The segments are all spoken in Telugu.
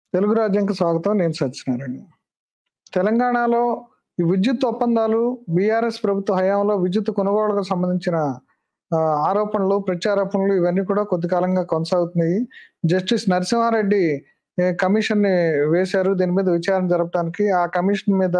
తెలుగు రాజ్యంకి స్వాగతం. నేను సత్యనారాయణ. తెలంగాణలో ఈ విద్యుత్ ఒప్పందాలు బీఆర్ఎస్ ప్రభుత్వ హయాంలో విద్యుత్ కొనుగోలుకు సంబంధించిన ఆరోపణలు, ప్రత్యారోపణలు ఇవన్నీ కూడా కొద్ది కాలంగా కొనసాగుతున్నాయి. జస్టిస్ నరసింహారెడ్డి కమిషన్‌ని వేశారు. దీని మీద విచారణ జరపడానికి. ఆ కమిషన్ మీద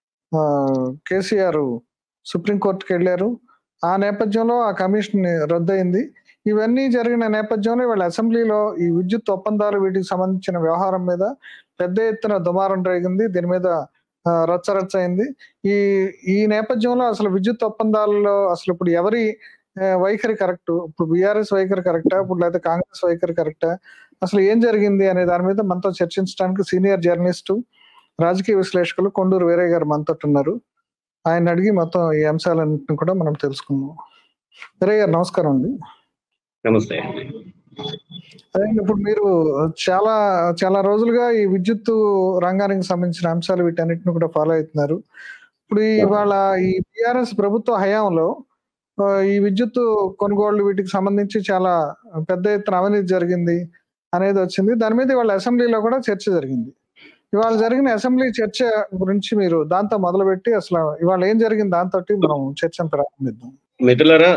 కేసీఆర్ సుప్రీం కోర్టుకెళ్లారు. ఆ నేపథ్యంలో ఆ కమిషన్ రద్దయింది. ఇవన్నీ జరిగిన నేపథ్యంలో ఇవాళ అసెంబ్లీలో ఈ విద్యుత్ ఒప్పందాలు వీటికి సంబంధించిన వ్యవహారం మీద పెద్ద ఎత్తున దుమారం రేగింది. దీని మీద రచ్చరచ్చ అయింది. ఈ ఈ నేపథ్యంలో అసలు విద్యుత్ ఒప్పందాలలో అసలు ఇప్పుడు ఎవరి వైఖరి కరెక్ట్? ఇప్పుడు బీఆర్ఎస్ వైఖరి కరెక్టా? ఇప్పుడు లేకపోతే కాంగ్రెస్ వైఖరి కరెక్టా? అసలు ఏం జరిగింది అనే దాని మీద మనతో చర్చించడానికి సీనియర్ జర్నలిస్టు, రాజకీయ విశ్లేషకులు కొండూరు వీరయ్య గారు మనతో ఉన్నారు. ఆయన అడిగి మొత్తం ఈ అంశాలన్నింటిని కూడా మనం తెలుసుకుందాం. వీరయ్య గారు నమస్కారం అండి. నమస్తే. అదే ఇప్పుడు మీరు చాలా చాలా రోజులుగా ఈ విద్యుత్ రంగానికి సంబంధించిన అంశాలు వీటన్నిటిని కూడా ఫాలో అవుతున్నారు. ఇప్పుడు ఇవాళ ఈ బీఆర్ఎస్ ప్రభుత్వ హయాంలో ఈ విద్యుత్ కొనుగోళ్లు వీటికి సంబంధించి చాలా పెద్ద ఎత్తున అవినీతి జరిగింది అనేది వచ్చింది. దాని మీద ఇవాళ అసెంబ్లీలో కూడా చర్చ జరిగింది. ఇవాళ జరిగిన అసెంబ్లీ చర్చ గురించి మీరు దాంతో మొదలుపెట్టి అసలు ఇవాళ ఏం జరిగింది దాంతో మనం చర్చను ప్రారంభిద్దాం. మిత్రులారా,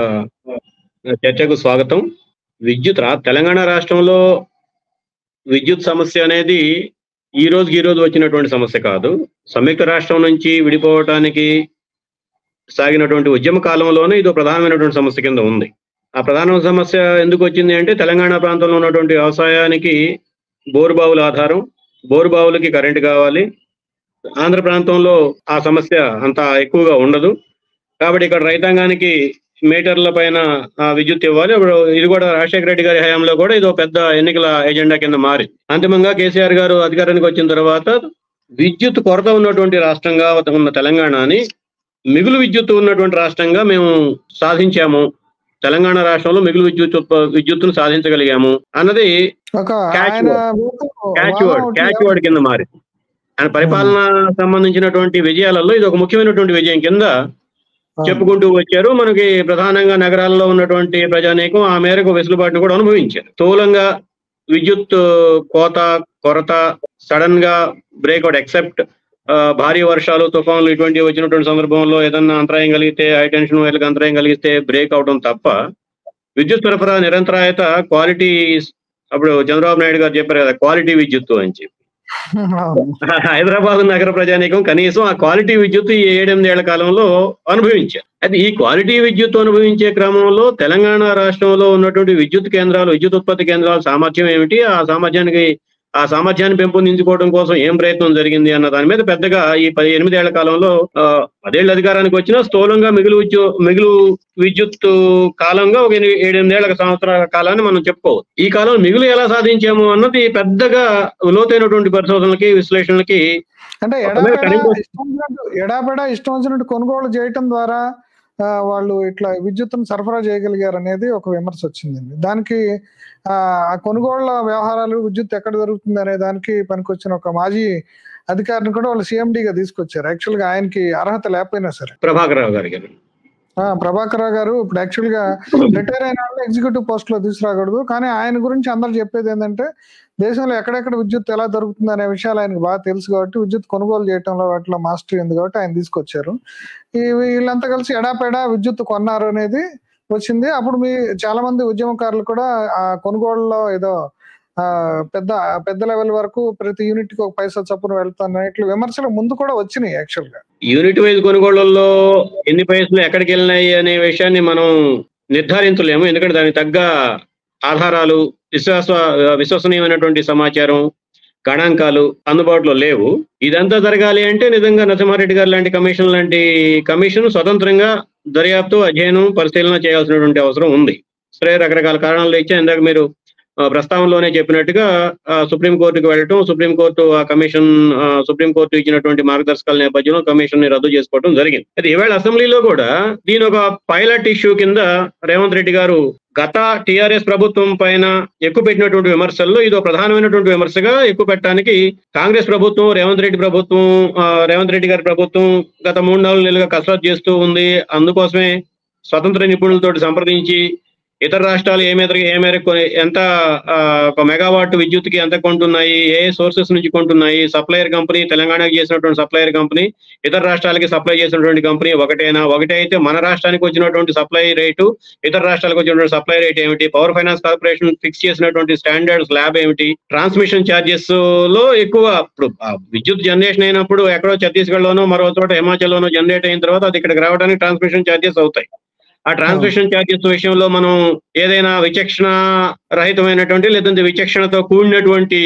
చర్చకు స్వాగతం. తెలంగాణ రాష్ట్రంలో విద్యుత్ సమస్య అనేది ఈ రోజు వచ్చినటువంటి సమస్య కాదు. సంయుక్త రాష్ట్రం నుంచి విడిపోవటానికి సాగినటువంటి ఉద్యమ కాలంలోనే ఇది ప్రధానమైనటువంటి సమస్య కింద ఉంది. ఆ ప్రధాన సమస్య ఎందుకు వచ్చింది అంటే, తెలంగాణ ప్రాంతంలో ఉన్నటువంటి వ్యవసాయానికి బోరుబావుల ఆధారం, బోరుబావులకి కరెంటు కావాలి. ఆంధ్ర ప్రాంతంలో ఆ సమస్య అంత ఎక్కువగా ఉండదు. కాబట్టి ఇక్కడ రైతాంగానికి మీటర్ల పైన విద్యుత్ ఇవ్వాలి. ఇది కూడా రాజశేఖర రెడ్డి గారి హయాంలో కూడా ఇది పెద్ద ఎన్నికల ఎజెండా కింద మారింది. అంతిమంగా కేసీఆర్ గారు అధికారానికి వచ్చిన తర్వాత విద్యుత్ కొరత ఉన్నటువంటి రాష్ట్రంగా ఉన్న తెలంగాణని మిగులు విద్యుత్ ఉన్నటువంటి రాష్ట్రంగా మేము సాధించాము. తెలంగాణ రాష్ట్రంలో మిగులు విద్యుత్తును సాధించగలిగాము అన్నది క్యాచ్ వర్డ్ కింద మారింది. ఆయన పరిపాలన సంబంధించినటువంటి విజయాలలో ఇది ఒక ముఖ్యమైనటువంటి విజయం కింద చెప్పుకుంటూ వచ్చారు. మనకి ప్రధానంగా నగరాల్లో ఉన్నటువంటి ప్రజానీకం ఆ మేరకు వెసులుబాటును కూడా అనుభవించారు. స్థూలంగా విద్యుత్ కొరత సడన్ గా బ్రేక్అవుట్, ఎక్సెప్ట్ భారీ వర్షాలు, తుఫాన్లు ఇటువంటివి వచ్చినటువంటి సందర్భంలో ఏదన్నా అంతరాయం కలిగితే, హై టెన్షన్ వైర్లకు అంతరాయం కలిగితే బ్రేక్ అవడం తప్ప విద్యుత్ సరఫరా నిరంతరాయత, క్వాలిటీ, అప్పుడు చంద్రబాబు నాయుడు గారు చెప్పారు కదా క్వాలిటీ విద్యుత్ అని చెప్పి. హైదరాబాద్ నగర ప్రజానీకం కనీసం ఆ క్వాలిటీ విద్యుత్ ఈ 7-8 ఏళ్ల కాలంలో అనుభవించారు. అయితే ఈ క్వాలిటీ విద్యుత్ అనుభవించే క్రమంలో తెలంగాణ రాష్ట్రంలో ఉన్నటువంటి విద్యుత్ కేంద్రాలు, విద్యుత్ ఉత్పత్తి కేంద్రాల సామర్థ్యం ఏమిటి, ఆ సామర్థ్యాన్ని పెంపొందించుకోవడం కోసం ఏం ప్రయత్నం జరిగింది అన్న దాని మీద పెద్దగా ఈ 18 ఏళ్ల కాలంలో 10 ఏళ్ల అధికారానికి వచ్చినా స్థూలంగా మిగులు విద్యుత్ కాలంగా ఒక 7-8 సంవత్సరాల కాలాన్ని మనం చెప్పుకోవచ్చు. ఈ కాలంలో మిగులు ఎలా సాధించాము అన్నది పెద్దగా లోతైనటువంటి పరిశోధనలకి, విశ్లేషణలకి, అంటే ఎడాపెడా ఇష్టం వచ్చినట్టు కొనుగోలు చేయటం ద్వారా వాళ్ళు ఇట్లా విద్యుత్తును సరఫరా చేయగలిగారు అనేది ఒక విమర్శ వచ్చిందండి. దానికి ఆ కొనుగోళ్ల వ్యవహారాలు, విద్యుత్ ఎక్కడ జరుగుతుంది అనే దానికి పనికొచ్చిన ఒక మాజీ అధికారిని కూడా వాళ్ళు సీఎండీగా తీసుకొచ్చారు. యాక్చువల్ గా ఆయనకి అర్హత లేకపోయినా సరే ప్రభాకర్ రావు గారు ఇప్పుడు యాక్చువల్ గా రిటైర్ అయిన వాళ్ళు ఎగ్జిక్యూటివ్ పోస్ట్ లో తీసుకురాకూడదు. కానీ ఆయన గురించి అందరు చెప్పేది ఏంటంటే, దేశంలో ఎక్కడెక్కడ విద్యుత్ ఎలా దొరుకుతుంది అనే విషయాలు ఆయనకు బాగా తెలుసు కాబట్టి విద్యుత్ కొనుగోలు చేయడంలో వాటిలో మాస్టరీ ఉంది కాబట్టి ఆయన తీసుకొచ్చారు. వీళ్ళంతా కలిసి ఎడాపెడా విద్యుత్ కొన్నారు అనేది వచ్చింది. అప్పుడు చాలా మంది ఉద్యమకారులు కూడా ఆ కొనుగోలులో ఏదో పెద్ద లెవెల్ వరకు ప్రతి యూనిట్ కి 1 పైసా చొప్పున వెళ్తున్నట్లు విమర్శలు ముందు కూడా వచ్చినాయి. యాక్చువల్ గా యూనిట్ వైజ్ కొనుగోళ్లలో ఎన్ని పైసలు ఎక్కడికి వెళ్ళినాయి అనే విషయాన్ని మనం నిర్ధారించలేము. ఎందుకంటే దానికి తగ్గ ఆధారాలు, విశ్వసనీయమైనటువంటి సమాచారం, గణాంకాలు అందుబాటులో లేవు. ఇదంతా జరగాలి అంటే నిజంగా నరసింహారెడ్డి గారు లాంటి కమిషన్ స్వతంత్రంగా దర్యాప్తు, అధ్యయనం, పరిశీలన చేయాల్సినటువంటి అవసరం ఉంది. సరే, రకరకాల కారణాలు ఇచ్చా ఇందాక మీరు ప్రస్తావనలోనే చెప్పినట్టుగా సుప్రీంకోర్టుకు వెళ్ళటం, సుప్రీంకోర్టు ఇచ్చినటువంటి మార్గదర్శకాల నేపథ్యంలో కమిషన్ ని రద్దు చేసుకోవడం జరిగింది. అయితే ఈవేళ అసెంబ్లీలో కూడా దీని ఒక పైలట్ ఇష్యూ కింద రేవంత్ రెడ్డి గారు గత టీఆర్ఎస్ ప్రభుత్వం పైన ఎక్కువ పెట్టినటువంటి విమర్శల్లో ఇది ప్రధానమైనటువంటి విమర్శగా ఎక్కువ పెట్టడానికి కాంగ్రెస్ ప్రభుత్వం, రేవంత్ రెడ్డి గారి ప్రభుత్వం గత 3-4 నెలలుగా కసరత్తు చేస్తూ ఉంది. అందుకోసమే స్వతంత్ర నిపుణులతో సంప్రదించి ఇతర రాష్ట్రాలు ఏ మేరకు ఎంత ఒక మెగావాట్ విద్యుత్కి ఎంత కొంటున్నాయి, ఏ సోర్సెస్ నుంచి కొంటున్నాయి, సప్లయర్ కంపెనీ తెలంగాణకి చేసినటువంటి సప్లయర్ కంపెనీ ఇతర రాష్ట్రాలకి సప్లై చేసినటువంటి కంపెనీ ఒకటేనా? ఒకటే అయితే మన రాష్ట్రానికి వచ్చినటువంటి సప్లై రేటు, ఇతర రాష్ట్రాలకు వచ్చినటువంటి సప్లై రేట్ ఏమిటి, పవర్ ఫైనాన్స్ కార్పొరేషన్ ఫిక్స్ చేసినటువంటి స్టాండర్డ్ స్లాబ్ ఏమిటి, ట్రాన్స్మిషన్ ఛార్జెస్ లో ఎక్కువ ఇప్పుడు విద్యుత్ జనరేషన్ అయినప్పుడు ఎక్కడో ఛత్తీస్గఢ్ లోనో మరో చోట హిమాచల్ లోనో జనరేట్ అయిన తర్వాత అది ఇక్కడికి రావడానికి ట్రాన్స్మిషన్ ఛార్జెస్ అవుతాయి. ఆ ట్రాన్స్మిషన్ ఛార్జెస్ విషయంలో మనం ఏదైనా విచక్షణ రహితమైనటువంటి లేదంటే విచక్షణతో కూడినటువంటి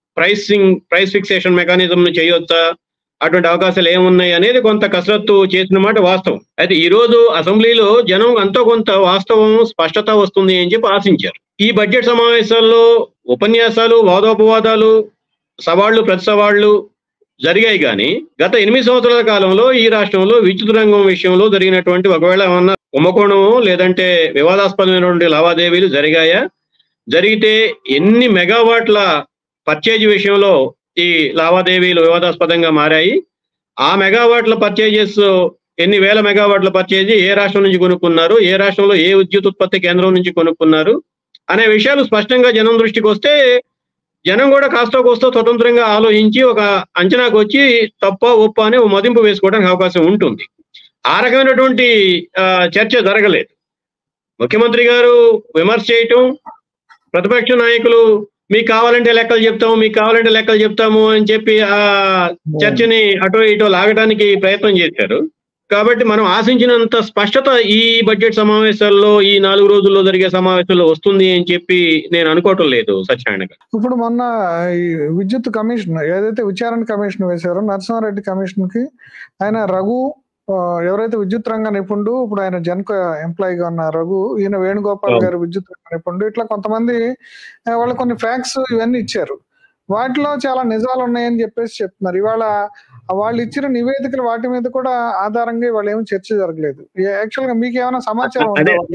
ప్రైస్ ఫిక్సేషన్ మెకానిజం ను చేయొచ్చా, అటువంటి అవకాశాలు ఏమున్నాయి అనేది కొంత కసరత్తు చేసిన మాట వాస్తవం. అయితే ఈ రోజు అసెంబ్లీలో జనం అంతో కొంత వాస్తవం స్పష్టత వస్తుంది అని చెప్పి ఆశించారు. ఈ బడ్జెట్ సమావేశాల్లో ఉపన్యాసాలు, వాదోపవాదాలు, సవాళ్లు ప్రతి సవాళ్లు జరిగాయి. కానీ గత 8 సంవత్సరాల కాలంలో ఈ రాష్ట్రంలో విద్యుత్ రంగం విషయంలో జరిగినటువంటి ఒకవేళ ఏమన్నా కుంభకోణము లేదంటే వివాదాస్పదమైనటువంటి లావాదేవీలు జరిగాయా, జరిగితే ఎన్ని మెగావాట్ల పర్చేజ్ విషయంలో ఈ లావాదేవీలు వివాదాస్పదంగా మారాయి, ఆ మెగావాట్ల పర్చేజెస్ ఎన్ని వేల మెగావాట్ల పర్చేజ్ ఏ రాష్ట్రం నుంచి కొనుక్కున్నారు, ఏ రాష్ట్రంలో ఏ విద్యుత్ ఉత్పత్తి కేంద్రం నుంచి కొనుక్కున్నారు అనే విషయాలు స్పష్టంగా జనం దృష్టికి వస్తే జనం కూడా కాస్తో కోస్తో స్వతంత్రంగా ఆలోచించి ఒక అంచనాకు వచ్చి తప్ప ఒప్ప అని మదింపు వేసుకోవడానికి అవకాశం ఉంటుంది. ఆ రకమైనటువంటి చర్చ జరగలేదు. ముఖ్యమంత్రి గారు విమర్శ చేయటం, ప్రతిపక్ష నాయకులు మీకు కావాలంటే లెక్కలు చెప్తాము అని చెప్పి ఆ చర్చని అటో ఇటో లాగడానికి ప్రయత్నం చేశారు. కాబట్టి మనం ఆశించినంత స్పష్టత ఈ బడ్జెట్ సమావేశాల్లో ఈ 4 రోజుల్లో జరిగే సమావేశాల్లో వస్తుంది అని చెప్పి నేను అనుకోవటం లేదు సత్యనారాయణ. ఇప్పుడు మొన్న ఈ విద్యుత్ కమిషన్ ఏదైతే విచారణ కమిషన్ వేశారో నరసింహారెడ్డి కమిషన్ కి ఆయన రఘు ఎవరైతే విద్యుత్ రంగ నిపుణుడు, ఇప్పుడు ఆయన జెన్కో ఎంప్లాయీగా ఉన్న రఘు, ఈయన వేణుగోపాల్ గారు విద్యుత్ రంగ నిపుణుడు, ఇట్లా కొంతమంది వాళ్ళు కొన్ని ఫ్యాక్ట్స్ ఇవన్నీ ఇచ్చారు. వాటిలో చాలా నిజాలు ఉన్నాయని చెప్పేసి చెప్తున్నారు. ఇవాళ వాళ్ళు ఇచ్చిన నివేదికలు వాటి మీద కూడా ఆధారంగా వాళ్ళు ఏమి చర్చ జరగలేదు. యాక్చువల్ గా మీకు ఏమైనా సమాచారం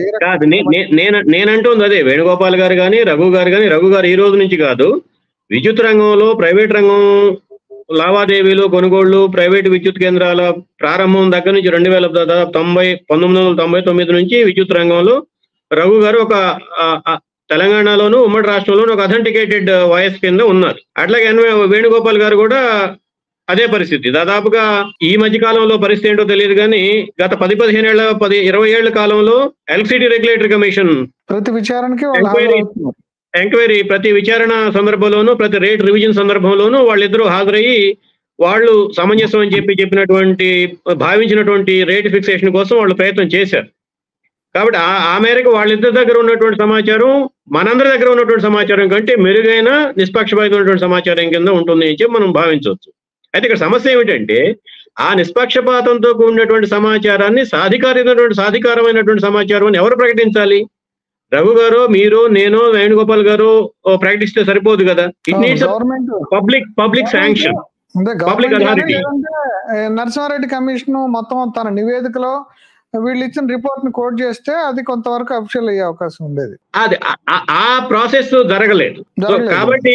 నేనంటుంది అదే వేణుగోపాల్ గారు కానీ రఘు గారు ఈ రోజు నుంచి కాదు, విద్యుత్ రంగంలో ప్రైవేట్ రంగం లావాదేవీలు, కొనుగోళ్లు, ప్రైవేట్ విద్యుత్ కేంద్రాల ప్రారంభం దగ్గర నుంచి 1999 నుంచి విద్యుత్ రంగంలో రఘు గారు ఒక తెలంగాణలోను ఉమ్మడి రాష్ట్రంలోను ఒక అథెంటికేటెడ్ వాయిస్ కింద ఉన్నారు. అట్లాగే వేణుగోపాల్ గారు కూడా అదే పరిస్థితి. దాదాపుగా ఈ మధ్య కాలంలో పరిస్థితి ఏంటో తెలియదు కానీ గత 20 ఏళ్ల కాలంలో ఎలక్ట్రిసిటీ రెగ్యులేటరీ కమిషన్ ప్రతి విచారణకి ఎంక్వైరీ ప్రతి విచారణ సందర్భంలోనూ ప్రతి రేట్ రివిజన్ సందర్భంలోనూ వాళ్ళిద్దరూ హాజరయ్యి వాళ్ళు సమంజసం అని చెప్పినటువంటి భావించినటువంటి రేట్ ఫిక్సేషన్ కోసం వాళ్ళు ప్రయత్నం చేశారు. కాబట్టి ఆ మేరకు వాళ్ళిద్దరి దగ్గర ఉన్నటువంటి సమాచారం మనందరి దగ్గర ఉన్నటువంటి సమాచారం కంటే మెరుగైన నిష్పక్షపాతమైనటువంటి సమాచారం కింద ఉంటుంది అని చెప్పి మనం భావించవచ్చు. అయితే ఇక్కడ సమస్య ఏమిటంటే ఆ నిష్పక్షపాతంతో కూడినటువంటి సమాచారాన్ని సాధికారమైనటువంటి సమాచారం ఎవరు ప్రకటించాలి? రఘు గారు, మీరు, నేను, వేణుగోపాల్ గారు ప్రకటిస్తే సరిపోదు కదా. It needs public sanction, public authority. Narasimha Reddy commission మొత్తం తన నివేదికలో వీళ్ళు ఇచ్చిన రిపోర్ట్ ని కోట్ చేస్తే అది కొంతవరకు అఫిషియల్ అయ్యే అవకాశం ఉండేది. అది ఆ ప్రాసెస్ జరగలేదు. కాబట్టి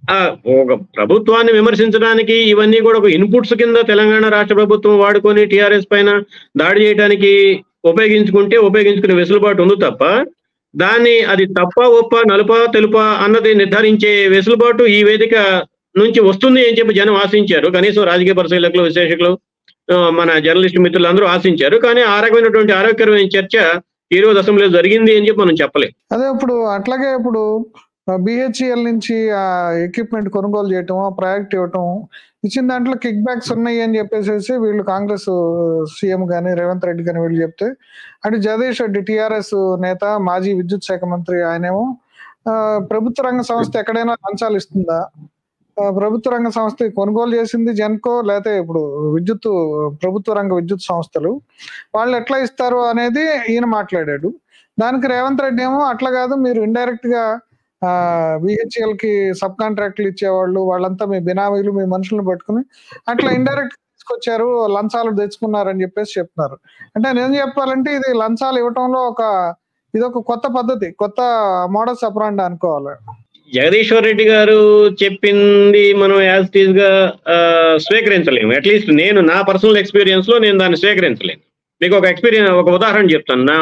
ఒక ప్రభుత్వాన్ని విమర్శించడానికి ఇవన్నీ కూడా ఒక ఇన్పుట్స్ కింద తెలంగాణ రాష్ట్ర ప్రభుత్వం వాడుకొని టిఆర్ఎస్ పైన దాడి చేయడానికి ఉపయోగించుకునే వెసులుబాటు ఉంది తప్ప దాన్ని అది తప్ప ఒప్ప నలుప తెలుప అన్నది నిర్ధారించే వెసులుబాటు ఈ వేదిక నుంచి వస్తుంది అని చెప్పి జనం ఆశించారు. కనీసం రాజకీయ పరిశీలకులు, విశ్లేషకులు, మన జర్నలిస్ట్ మిత్రులందరూ ఆశించారు. కానీ ఆ రకమైనటువంటి ఆరోగ్యకరమైన చర్చ ఈ రోజు అసెంబ్లీలో జరిగింది అని చెప్పి మనం చెప్పలేం. అదే అట్లాగే ఇప్పుడు బిహెచ్ఈఎల్ నుంచి ఆ ఎక్విప్మెంట్ కొనుగోలు చేయటం, ప్రాజెక్ట్ ఇవ్వటం, ఇచ్చిన దాంట్లో కిక్ బ్యాక్స్ ఉన్నాయి అని చెప్పేసి వీళ్ళు కాంగ్రెస్ సీఎం గాని రేవంత్ రెడ్డి గాని వీళ్ళు చెప్తే, అటు జగదీష్ రెడ్డి టిఆర్ఎస్ నేత, మాజీ విద్యుత్ శాఖ మంత్రి, ఆయనేమో ప్రభుత్వ రంగ సంస్థ ఎక్కడైనా లంచాలు ఇస్తుందా, ప్రభుత్వ రంగ సంస్థ కొనుగోలు చేసింది జెన్కో లేకపోతే ఇప్పుడు ప్రభుత్వ రంగ విద్యుత్ సంస్థలు, వాళ్ళు ఎట్లా ఇస్తారు అనేది ఈయన మాట్లాడాడు. దానికి రేవంత్ రెడ్డి ఏమో అట్లా కాదు, మీరు ఇండైరెక్ట్ గా బిహెచ్ఎల్ కి సబ్ కాంట్రాక్ట్లు ఇచ్చేవాళ్ళు వాళ్ళంతా మీ బినామీలు, మీ మనుషులను పట్టుకుని అట్లా ఇండైరెక్ట్ తీసుకొచ్చారు, లంచాలు తెచ్చుకున్నారని చెప్పేసి చెప్తున్నారు. అంటే నేను చెప్పాలంటే ఇది లంచాలు ఇవ్వటంలో ఇదొక కొత్త పద్ధతి, కొత్త మోడస్ ఆపరాండి అనుకోవాలి. జగదీశ్వర్ రెడ్డి గారు చెప్పింది మనం యాజ్ ఇట్ ఈజ్ గా స్వీకరించలేము. అట్లీస్ట్ నేను నా పర్సనల్ ఎక్స్పీరియన్స్ లో నేను దాన్ని స్వీకరించలేను. మీకు ఒక ఉదాహరణ చెప్తాను.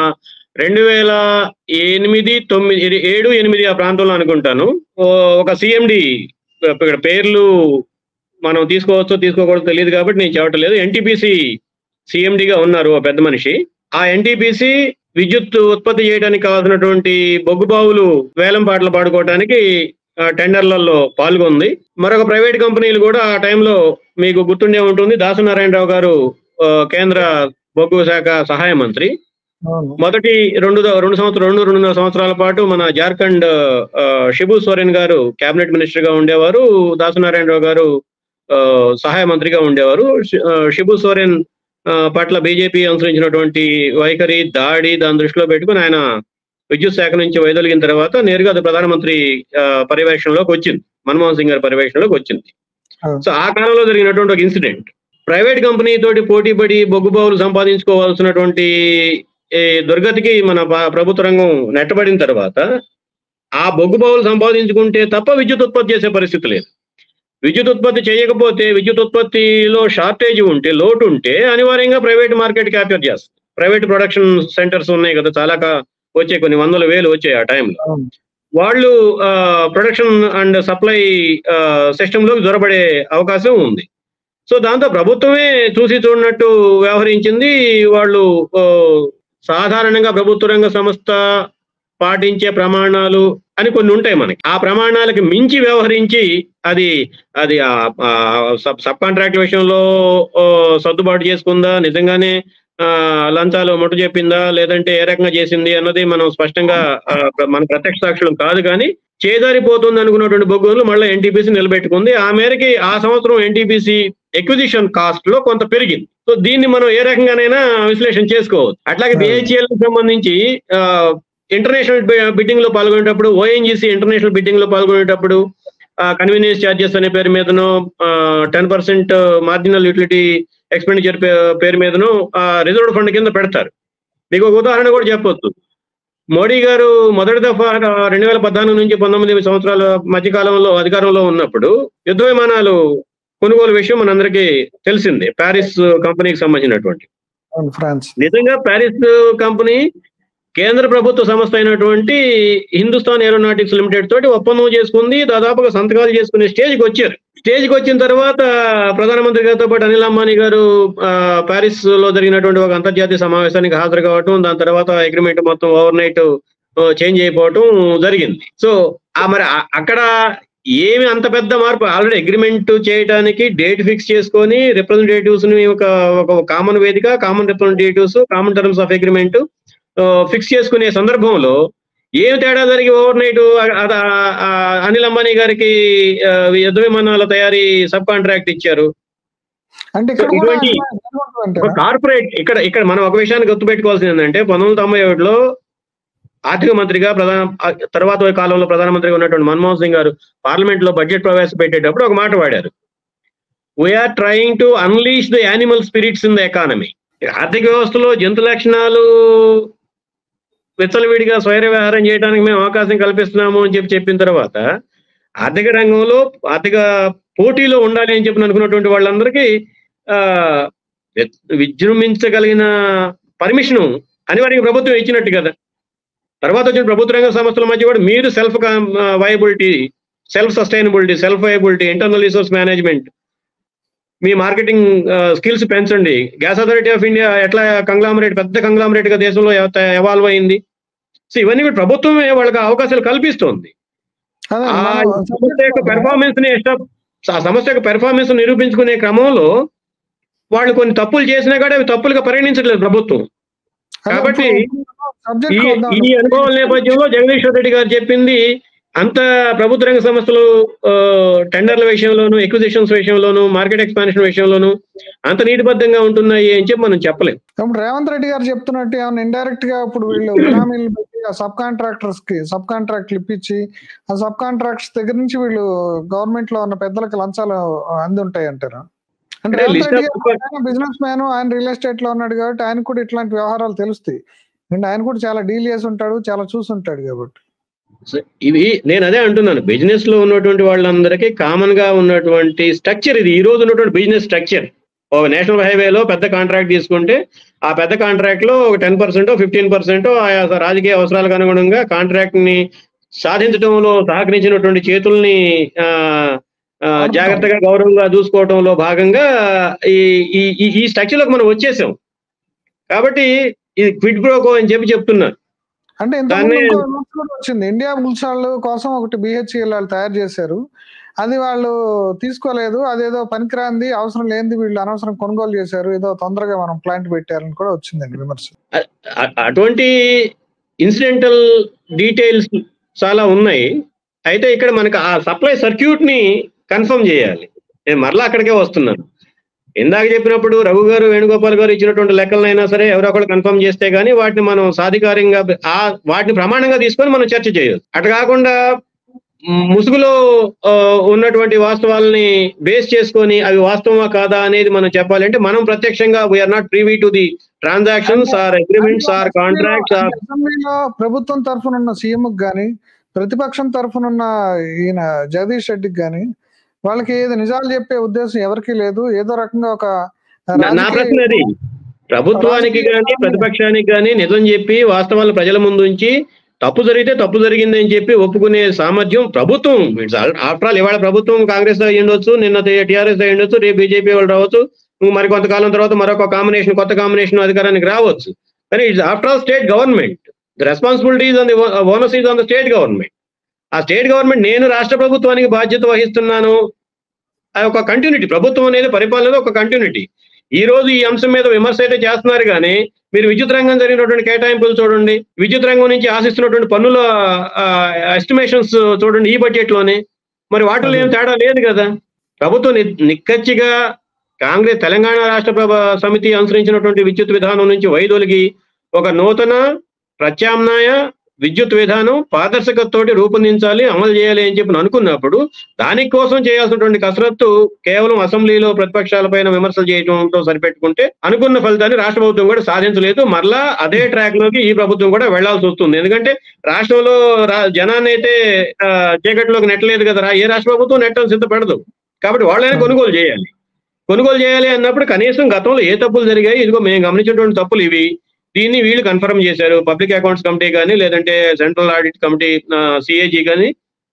2008, 9, 7, 8 ఆ ప్రాంతంలో అనుకుంటాను. ఒక సిఎండి, ఇక్కడ పేర్లు మనం తీసుకోవచ్చో తీసుకోకూడదో తెలియదు కాబట్టి నేను చెప్పట్లేదు. ఎన్టీపీసీ సిఎండిగా ఉన్నారు ఓ పెద్ద మనిషి. ఆ ఎన్టీపీసీ విద్యుత్ ఉత్పత్తి చేయడానికి కావాల్సినటువంటి బొగ్గు బావులు వేలం పాటలు పాడుకోవడానికి టెండర్లలో పాల్గొంది. మరొక ప్రైవేట్ కంపెనీలు కూడా ఆ టైంలో మీకు గుర్తుండే ఉంటుంది. దాసనారాయణరావు గారు కేంద్ర బొగ్గు శాఖ సహాయ మంత్రి. మొదటి 2.5 సంవత్సరాల పాటు మన జార్ఖండ్ షిబు సోరెన్ గారు కేబినెట్ మినిస్టర్ గా ఉండేవారు. దాసనారాయణరావు గారు సహాయ మంత్రిగా ఉండేవారు. షిబు సోరెన్ పట్ల బీజేపీ అనుసరించినటువంటి వైఖరి, దాడి, దాని దృష్టిలో పెట్టుకుని ఆయన విద్యుత్ శాఖ నుంచి వైదొలిగిన తర్వాత నేరుగా అది ప్రధానమంత్రి పర్యవేక్షణలోకి వచ్చింది. మన్మోహన్ సింగ్ గారి పర్యవేక్షణలోకి వచ్చింది. సో ఆ కాలంలో జరిగినటువంటి ఒక ఇన్సిడెంట్, ప్రైవేట్ కంపెనీ తోటి పోటీపడి బొగ్గు బావులు సంపాదించుకోవాల్సినటువంటి దుర్గతికి మన ప్రభుత్వ రంగం నెట్టబడిన తర్వాత ఆ బొగ్గు బావులు సంపాదించుకుంటే తప్ప విద్యుత్ ఉత్పత్తి చేసే పరిస్థితి లేదు. విద్యుత్ ఉత్పత్తి చేయకపోతే, విద్యుత్ ఉత్పత్తిలో షార్టేజ్ ఉంటే, లోటు ఉంటే అనివార్యంగా ప్రైవేట్ మార్కెట్ క్యాప్చర్ చేస్తుంది. ప్రైవేట్ ప్రొడక్షన్ సెంటర్స్ ఉన్నాయి కదా, చాలా వచ్చాయి, కొన్ని 100,000 వచ్చాయి ఆ టైంలో. వాళ్ళు ప్రొడక్షన్ అండ్ సప్లై సిస్టంలోకి జొరబడే అవకాశం ఉంది. సో దాంతో ప్రభుత్వమే చూసి చూడనట్టు వ్యవహరించింది. వాళ్ళు సాధారణంగా ప్రభుత్వ రంగ సంస్థ పాటించే ప్రమాణాలు అని కొన్ని ఉంటాయి మనకి. ఆ ప్రమాణాలకు మించి వ్యవహరించి అది సబ్ కాంట్రాక్ట్ విషయంలో సర్దుబాటు చేసుకుందా, నిజంగానే లంచాలు మొట్టు చెప్పిందా, లేదంటే ఏ రకంగా చేసింది అన్నది మనం స్పష్టంగా మన ప్రత్యక్ష సాక్షులం కాదు. కానీ చేదారిపోతుంది అనుకున్నటువంటి బొగ్గులు మళ్ళీ ఎన్టీపీసీ నిలబెట్టుకుంది. ఆ మేరకి ఆ సంవత్సరం ఎన్టీపీసీ ఎక్విజిషన్ కాస్ట్ లో కొంత పెరిగింది. సో దీన్ని మనం ఏ రకంగానైనా విశ్లేషణ చేసుకోవచ్చు. అట్లాగే బిహెచ్ఎల్ కి సంబంధించి ఇంటర్నేషనల్ బిడ్డింగ్ లో పాల్గొనేటప్పుడు, ఓఎన్జీసీ ఇంటర్నేషనల్ బిడ్డింగ్ లో పాల్గొనేటప్పుడు కన్వీనియన్స్ ఛార్జెస్ అనే పేరు మీదనో 10% మార్జినల్ యూటిలిటీ ఎక్స్పెండిచర్ పేరు మీదనో రిజర్వ్డ్ ఫండ్ కింద పెడతారు. మీకు ఒక ఉదాహరణ కూడా చెప్పొచ్చు. మోడీ గారు మొదటి దఫా 2014 నుంచి 19 సంవత్సరాల మధ్యకాలంలో అధికారంలో ఉన్నప్పుడు యుద్ధ విమానాలు కొనుగోలు విషయం మనందరికీ తెలిసిందే. ప్యారిస్ కంపెనీకి సంబంధించినటువంటి, నిజంగా ప్యారిస్ కంపెనీ కేంద్ర ప్రభుత్వ సంస్థ అయినటువంటి హిందుస్థాన్ ఏరోనాటిక్స్ లిమిటెడ్ తోటి ఒప్పందం చేసుకుంది. దాదాపుగా సంతకాలు చేసుకునే స్టేజ్కి వచ్చారు. స్టేజ్కి వచ్చిన తర్వాత ప్రధానమంత్రి గారితో పాటు అనిల్ అంబానీ గారు ప్యారిస్ లో జరిగినటువంటి ఒక అంతర్జాతీయ సమావేశానికి హాజరు కావటం, దాని తర్వాత అగ్రిమెంట్ మొత్తం ఓవర్ నైట్ చేంజ్ అయిపోవటం జరిగింది. సో మరి అక్కడ ఏమి అంత పెద్ద మార్పు, ఆల్రెడీ అగ్రిమెంట్ చేయడానికి డేట్ ఫిక్స్ చేసుకొని రిప్రజెంటేటివ్స్ ని ఒక కామన్ వేదిక, common representatives, common terms of agreement fix చేసుకునే సందర్భంలో ఏం తేడా జరిగి ఓవర్ నైట్ అనిల్ అంబానీ గారికి యుద్ధ విమానాల తయారీ సబ్ కాంట్రాక్ట్ ఇచ్చారు. అంటే ఇటువంటి కార్పొరేట్ ఇక్కడ మనం ఒక విషయాన్ని గుర్తుపెట్టుకోవాల్సింది ఏంటంటే 1997లో ఆర్థిక మంత్రిగా తర్వాత కాలంలో ప్రధానమంత్రిగా ఉన్నటువంటి మన్మోహన్ సింగ్ గారు పార్లమెంట్ లో బడ్జెట్ ప్రవేశపెట్టేటప్పుడు ఒక మాట వాడారు, we are trying to unleash the animal spirits in the economy. ఆర్థిక వ్యవస్థలో జంతు లక్షణాలు విచ్చలవిడిగా స్వైర వ్యవహారం చేయడానికి మేము అవకాశం కల్పిస్తున్నాము అని చెప్పిన తర్వాత ఆర్థిక రంగంలో ఆర్థిక పోటీలో ఉండాలి అని చెప్పి అనుకున్నటువంటి వాళ్ళందరికీ విజృంభించగలిగిన పర్మిషన్ అనివార్యంగా ప్రభుత్వం ఇచ్చినట్టు కదా. తర్వాత వచ్చిన ప్రభుత్వ రంగ సంస్థల మధ్య కూడా మీరు self viability, self sustainability, self viability, internal resource management, మీ మార్కెటింగ్ స్కిల్స్ పెంచండి. గ్యాస్ అథారిటీ ఆఫ్ ఇండియా ఎట్లా పెద్ద కంగ్లామరేట్ గా దేశంలో ఎవాల్వ్ అయింది. సో ఇవన్నీ కూడా ప్రభుత్వమే వాళ్ళకి అవకాశాలు కల్పిస్తోంది. ఆ సంస్థ యొక్క పెర్ఫార్మెన్స్ నిరూపించుకునే క్రమంలో వాళ్ళు కొన్ని తప్పులు చేసినా కూడా అవి తప్పులుగా పరిగణించట్లేదు ప్రభుత్వం. కాబట్టి ఈ అనుభవాల నేపథ్యంలో జగదీశ్వర్ రెడ్డి గారు చెప్పింది అంత ప్రభుత్వ రంగ సంస్థలు టెండర్ల విషయంలోను, ఎక్విజిషన్స్ విషయంలోను, మార్కెట్ ఎక్స్పాన్షన్ విషయంలోను అంత నీతిబద్ధంగా ఉంటున్నాయి అని చెప్పి మనం చెప్పలేం. రేవంత్ రెడ్డి గారు చెప్తున్నట్టు ఏమన్నా ఇండైరెక్ట్ గా ఇప్పుడు వీళ్ళు బినామీలు పెట్టి ఆ సబ్ కాంట్రాక్ట్లు ఇప్పించి ఆ సబ్ కాంట్రాక్ట్స్ దగ్గర నుంచి వీళ్ళు గవర్నమెంట్ లో ఉన్న పెద్దలకు లంచాలు అంది ఉంటాయి అంటారు. అంటే బిజినెస్ మ్యాన్, ఆయన రియల్ ఎస్టేట్ లో ఉన్నాడు కాబట్టి ఆయన కూడా ఇట్లాంటి వ్యవహారాలు తెలుస్తాయి. అండ్ ఆయన కూడా చాలా డీల్ చేసి ఉంటాడు, చాలా చూసుంటాడు కాబట్టి. ఇవి నేను అదే అంటున్నాను, బిజినెస్ లో ఉన్నటువంటి వాళ్ళందరికీ కామన్ గా ఉన్నటువంటి స్ట్రక్చర్ ఇది. ఈ రోజు ఉన్నటువంటి బిజినెస్ స్ట్రక్చర్, ఒక నేషనల్ హైవేలో పెద్ద కాంట్రాక్ట్ తీసుకుంటే ఆ పెద్ద కాంట్రాక్ట్ లో 10% 15% ఆయా రాజకీయ అవసరాలకు అనుగుణంగా కాంట్రాక్ట్ ని సాధించడంలో సహకరించినటువంటి చేతుల్ని జాగ్రత్తగా గౌరవంగా చూసుకోవడంలో భాగంగా ఈ స్ట్రక్చర్ లోకి మనం వచ్చేసాం. కాబట్టి ఇది క్విడ్ ప్రోకో అని చెప్తున్నారు. అంటే వచ్చింది ఇండియా బుల్స్ వాళ్ళు కోసం ఒకటి BHEL వాళ్ళు తయారు చేశారు, అది వాళ్ళు తీసుకోలేదు, అదేదో పనికిరాంది అవసరం లేనిది వీళ్ళు అనవసరం కొనుగోలు చేశారు, ఏదో తొందరగా మనం ప్లాంట్ పెట్టారని కూడా వచ్చిందండి విమర్శ. అటువంటి ఇన్సిడెంటల్ డీటెయిల్స్ చాలా ఉన్నాయి. అయితే ఇక్కడ మనకు ఆ సప్లై సర్క్యూట్ ని కన్ఫర్మ్ చేయాలి. నేను మరలా అక్కడికే వస్తున్నాను. ఇందాక చెప్పినప్పుడు రఘు గారు, వేణుగోపాల్ గారు ఇచ్చినటువంటి లెక్కలనైనా సరే ఎవరో ఒకరు కన్ఫర్మ్ చేస్తే గానీ వాటిని మనం సాధికారంగా వాటిని ప్రమాణంగా తీసుకొని మనం చర్చ చేయొచ్చు. అటు కాకుండా ముసుగులో ఉన్నటువంటి వాస్తవాలని బేస్ చేసుకొని అవి వాస్తవమా కాదా అనేది మనం చెప్పాలంటే మనం ప్రత్యక్షంగా we are not privy to the transactions or agreements or contracts. అసెంబ్లీలో ప్రభుత్వం తరఫునున్న సీఎం గానీ ప్రతిపక్షం తరఫునున్న ఈయన జగదీష్ రెడ్డికి గానీ వాళ్ళకి ఏది నిజాలు చెప్పే ఉద్దేశం ఎవరికీ లేదు. ఏదో రకంగా ఒక నా ప్రశ్న అది, ప్రభుత్వానికి కానీ ప్రతిపక్షానికి కానీ నిజం చెప్పి వాస్తవాలు ప్రజల ముందు ఉంచి తప్పు జరిగితే తప్పు జరిగిందని చెప్పి ఒప్పుకునే సామర్థ్యం ప్రభుత్వం, ఆఫ్టర్ ఆల్ ఇవాళ ప్రభుత్వం కాంగ్రెస్ అయ్యి ఉండొచ్చు, నిన్న TRS అయ్యి ఉండొచ్చు, రేపు బీజేపీ వాళ్ళు రావచ్చు, మరి కొంతకాలం తర్వాత మరొక కొత్త కాంబినేషన్ అధికారానికి రావచ్చు. కానీ it's after all state government, the responsibilities on the onus is on the state government. ఆ స్టేట్ గవర్నమెంట్ నేను రాష్ట్ర ప్రభుత్వానికి బాధ్యత వహిస్తున్నాను, అది ఒక కంటిన్యూటీ. ప్రభుత్వం అనేది పరిపాలనలో ఒక కంటిన్యూటీ. ఈ రోజు ఈ అంశం మీద విమర్శ అయితే చేస్తున్నారు కానీ మీరు విద్యుత్ రంగం జరిగినటువంటి కేటాయింపులు చూడండి, విద్యుత్ రంగం నుంచి ఆశిస్తున్నటువంటి పన్నుల ఎస్టిమేషన్స్ చూడండి ఈ బడ్జెట్ లోనే, మరి వాటిలో ఏం తేడా లేదు కదా. ప్రభుత్వం నిక్కచ్చిగా కాంగ్రెస్ తెలంగాణ రాష్ట్ర సమితి అనుసరించినటువంటి విద్యుత్ విధానం నుంచి వైదొలిగి ఒక నూతన ప్రత్యామ్నాయ విద్యుత్ విధానం పారదర్శకతతోటి రూపొందించాలి, అమలు చేయాలి అని చెప్పి అనుకున్నప్పుడు దానికోసం చేయాల్సినటువంటి కసరత్తు కేవలం అసెంబ్లీలో ప్రతిపక్షాలపైన విమర్శలు చేయడంతో సరిపెట్టుకుంటే అనుకున్న ఫలితాన్ని రాష్ట్ర ప్రభుత్వం కూడా సాధించలేదు. మరలా అదే ట్రాక్ లోకి ఈ ప్రభుత్వం కూడా వెళ్లాల్సి వస్తుంది. ఎందుకంటే రాష్ట్రంలో జనాన్ని అయితే చీకటిలోకి నెట్టలేదు కదా, ఏ రాష్ట్ర ప్రభుత్వం నెట్టడం సిద్ధపడదు. కాబట్టి వాళ్ళైనా కొనుగోలు చేయాలి అన్నప్పుడు కనీసం గతంలో ఏ తప్పులు జరిగాయి, ఇదిగో మేము గమనించినటువంటి తప్పులు ఇవి, దీన్ని వీళ్ళు కన్ఫర్మ్ చేశారు. పబ్లిక్ అకౌంట్స్ కమిటీ కానీ లేదంటే సెంట్రల్ ఆడిట్ కమిటీ CAG కానీ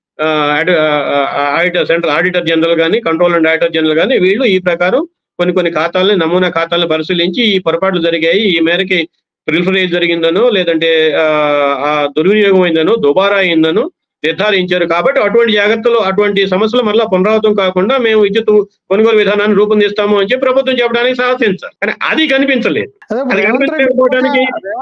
సెంట్రల్ ఆడిటర్ జనరల్ కానీ కంట్రోల్ అండ్ ఆడిటర్ జనరల్ కానీ వీళ్ళు ఈ ప్రకారం కొన్ని ఖాతాలని నమూనా ఖాతాలను పరిశీలించి ఈ పొరపాట్లు జరిగాయి, ఈ మేరకి ప్రిల్ఫరేజ్ జరిగిందనో లేదంటే దుర్వినియోగం అయిందనో దుబారా అయిందనో నిర్ధారించారు. కాబట్టి అటువంటి జాగ్రత్తలు అటువంటి సమస్యలు మరలా పునరావృతం కాకుండా మేము విద్యుత్ కొనుగోలు విధానాన్ని రూపొందిస్తాము అని చెప్పి ప్రభుత్వం చెప్పడానికి సాహసించారు. కానీ అది కనిపించలేదు. అది కనిపించకపోవడానికి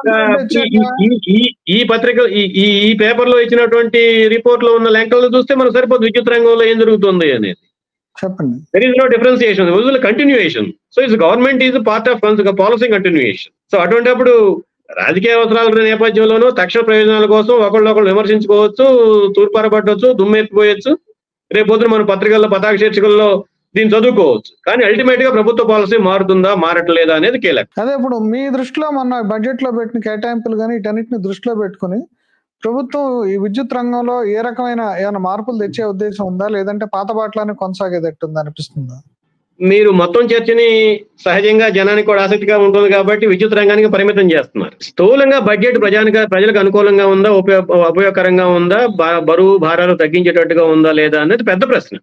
ఈ పత్రిక ఈ పేపర్ లో ఇచ్చినటువంటి రిపోర్ట్ లో ఉన్న లెక్కలు చూస్తే మనకు సరిపోదు విద్యుత్ రంగంలో ఏం జరుగుతుంది అనేది. చెప్పండి. There is no differentiation, continuation. So it's government is part of policy continuation. So అటువంటిప్పుడు రాజకీయ అవసరాల నేపథ్యంలోనూ తక్షణ ప్రయోజనాల కోసం ఒకళ్ళొకళ్ళు విమర్శించుకోవచ్చు, తూర్పారపట్టవచ్చు, దుమ్మెత్తిపోయొచ్చు, రేపొద్దున మన పత్రికల్లో పతాక శీర్షికల్లో దీన్ని చదువుకోవచ్చు. కానీ అల్టిమేట్ గా ప్రభుత్వ పాలసీ మారుతుందా మారట్లేదా అనేది కీలకం. అదే ఇప్పుడు మీ దృష్టిలో మొన్న బడ్జెట్ లో పెట్టిన కేటాయింపులు కానీ వీటన్నిటిని దృష్టిలో పెట్టుకుని ప్రభుత్వం ఈ విద్యుత్ రంగంలో ఏ రకమైన ఏమైనా మార్పులు తెచ్చే ఉద్దేశం ఉందా, లేదంటే పాత బాటలానే కొనసాగేదట్టుందా అనిపిస్తుందా? మీరు మొత్తం చర్చని సహజంగా జనానికి కూడా ఆసక్తిగా ఉంటుంది కాబట్టి విద్యుత్ రంగానికి పరిమితం చేస్తున్నారు. స్థూలంగా బడ్జెట్ ప్రజలకు అనుకూలంగా ఉందా, ఉపయోగకరంగా ఉందా, బరువు భారాలు తగ్గించేటట్టుగా ఉందా లేదా అనేది పెద్ద ప్రశ్న.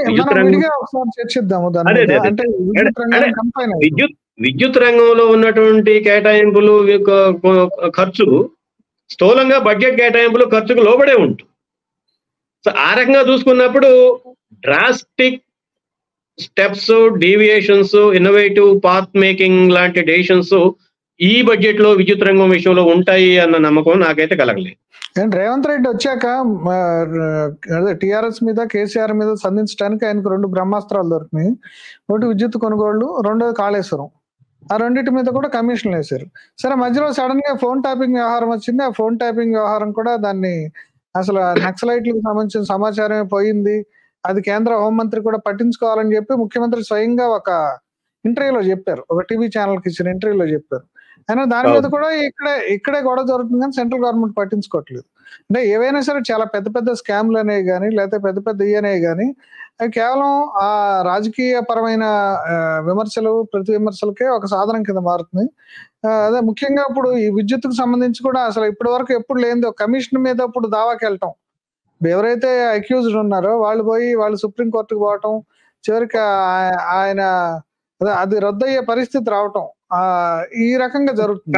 విద్యుత్ రంగంలో ఉన్నటువంటి కేటాయింపులు ఖర్చు స్థూలంగా బడ్జెట్ కేటాయింపులు ఖర్చుకు లోబడే ఉంటుంది. సో ఆ రకంగా చూసుకున్నప్పుడు drastic steps, deviations, innovative path making లాంటి డెసిషన్స్ ఈ బడ్జెట్ లో విద్యుత్ రంగం విషయంలో ఉంటాయి అన్న నమ్మకం నాకైతే కలగలేదు. రేవంత్ రెడ్డి వచ్చాక TRS మీద KCR మీద సంధించడానికి ఆయనకు 2 బ్రహ్మాస్త్రాలు దొరికినాయి. ఒకటి విద్యుత్ కొనుగోళ్లు, రెండోది కాళేశ్వరం. ఆ రెండింటి మీద కూడా కమిషన్లు వేశారు. సరే, మధ్యలో సడన్ గా ఫోన్ ట్యాపింగ్ వ్యవహారం వచ్చింది. ఆ ఫోన్ ట్యాపింగ్ వ్యవహారం కూడా దాన్ని అసలు నక్సలైట్లకు సంబంధించిన సమాచారమే పోయింది, అది కేంద్ర హోంమంత్రి కూడా పట్టించుకోవాలని చెప్పి ముఖ్యమంత్రి స్వయంగా ఒక ఇంటర్వ్యూలో చెప్పారు, ఒక టీవీ ఛానల్ కి ఇచ్చిన ఇంటర్వ్యూలో చెప్పారు. అయినా దాని మీద కూడా ఇక్కడే గొడవ జరుగుతుంది కానీ సెంట్రల్ గవర్నమెంట్ పట్టించుకోవట్లేదు. అంటే ఏవైనా సరే చాలా పెద్ద పెద్ద స్కామ్లు అనేవి కానీ లేకపోతే పెద్ద పెద్ద అనేవి కానీ అవి కేవలం ఆ రాజకీయ పరమైన విమర్శలు ప్రతి విమర్శలకే ఒక సాధనం కింద మారుతుంది. అదే ముఖ్యంగా ఇప్పుడు ఈ విద్యుత్తుకు సంబంధించి కూడా అసలు ఇప్పటి వరకు ఎప్పుడు లేనిది ఒక కమిషన్ మీద ఇప్పుడు దావాకి వెళ్ళటం. ఎవరైతే అక్యూజ్డ్ ఉన్నారో వాళ్ళు సుప్రీం కోర్టుకు పోవటం, చివరికి ఆయన అది రద్దయ్యే పరిస్థితి రావటం ఈ రకంగా జరుగుతుంది.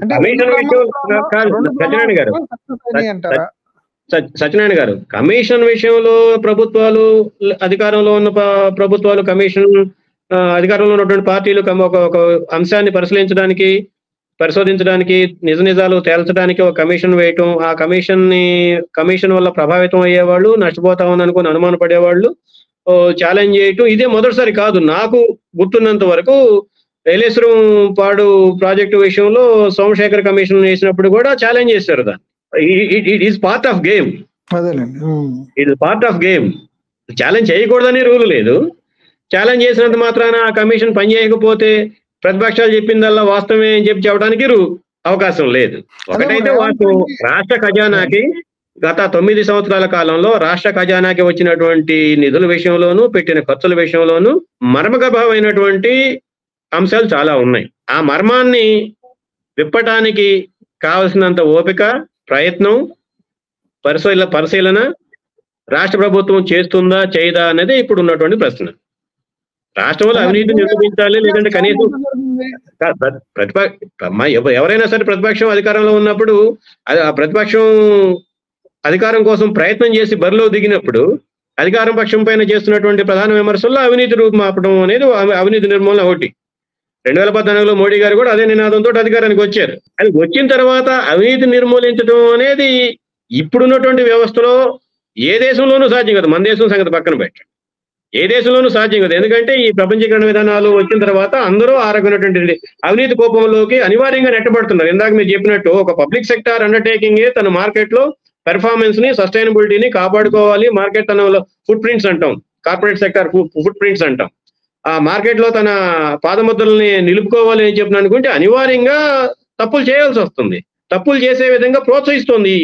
అంటారా సత్యనారాయణ గారు, కమిషన్ విషయంలో ప్రభుత్వాలు, అధికారంలో ఉన్న ప్రభుత్వాలు, కమిషన్ అధికారంలో ఉన్నటువంటి పార్టీలు ఒక అంశాన్ని పరిశోధించడానికి, నిజ నిజాలు తేల్చడానికి ఒక కమిషన్ వేయటం, ఆ కమిషన్ వల్ల ప్రభావితం అయ్యేవాళ్ళు, నష్టపోతా ఉందనుకుని అనుమాన పడేవాళ్ళు ఛాలెంజ్ చేయటం ఇదే మొదటిసారి కాదు. నాకు గుర్తున్నంత వరకు ఏలేశ్వరం పాడు ప్రాజెక్టు విషయంలో సోమశేఖర్ కమిషన్ వేసినప్పుడు కూడా ఛాలెంజ్ చేశారు దాన్ని. It is part of game. It is part of game. Challenge చేయకూడదని రూల్ లేదు. ఛాలెంజ్ చేసినంత మాత్రాన ఆ కమిషన్ పనిచేయకపోతే ప్రతిపక్షాలు చెప్పిందల్లా వాస్తవమే అని చెప్పడానికి అవకాశం లేదు. ఒకటైతే రాష్ట్ర ఖజానాకి గత 9 సంవత్సరాల కాలంలో రాష్ట్ర ఖజానాకి వచ్చినటువంటి నిధుల విషయంలోనూ, పెట్టిన ఖర్చుల విషయంలోనూ మర్మగర్భమైనటువంటి అంశాలు చాలా ఉన్నాయి. ఆ మర్మాన్ని విప్పటానికి కావలసినంత ఓపిక, ప్రయత్నం, పరిశీలన రాష్ట్ర ప్రభుత్వం చేస్తుందా చేయదా అనేది ఇప్పుడు ఉన్నటువంటి ప్రశ్న. రాష్ట్రంలో అవినీతి నిర్వహించాలి, లేదంటే కనీసం ఎవరైనా సరే ప్రతిపక్షం అధికారంలో ఉన్నప్పుడు ఆ ప్రతిపక్షం అధికారం కోసం ప్రయత్నం చేసి బరిలో దిగినప్పుడు అధికారం పక్షం పైన చేస్తున్నటువంటి ప్రధాన విమర్శల్లో అవినీతి రూపుమాపడం అనేది అవినీతి నిర్మూలన ఒకటి. 2014లో మోడీ గారు కూడా అదే నినాదంతో అధికారానికి వచ్చారు. అది వచ్చిన తర్వాత అవినీతి నిర్మూలించడం అనేది ఇప్పుడున్నటువంటి వ్యవస్థలో ఏ దేశంలోనూ సాధ్యం కాదు. మన దేశం సంగతి పక్కన పెట్టండి, ఏ దేశంలోనూ సాధ్యం కాదు. ఎందుకంటే ఈ ప్రపంచీకరణ విధానాలు వచ్చిన తర్వాత అందరూ ఆరోగ్యమైనటువంటి అవినీతి కోపంలోకి అనివార్యంగా నెట్టబడుతున్నారు. ఇందాక మీరు చెప్పినట్టు ఒక పబ్లిక్ సెక్టార్ అండర్టేకింగ్ తన మార్కెట్ లో పెర్ఫార్మెన్స్ ని, సస్టైనబిలిటీని కాపాడుకోవాలి. మార్కెట్ తన ఫుట్ ప్రింట్స్ అంటాం, కార్పొరేట్ సెక్టార్ ఫుట్ ప్రింట్స్ అంటాం. ఆ మార్కెట్ లో తన పాదముద్రల్ని నిలుపుకోవాలి అని చెప్పిన అనుకుంటే అనివార్యంగా తప్పులు చేయాల్సి వస్తుంది. తప్పులు చేసే విధంగా ప్రోత్సహిస్తుంది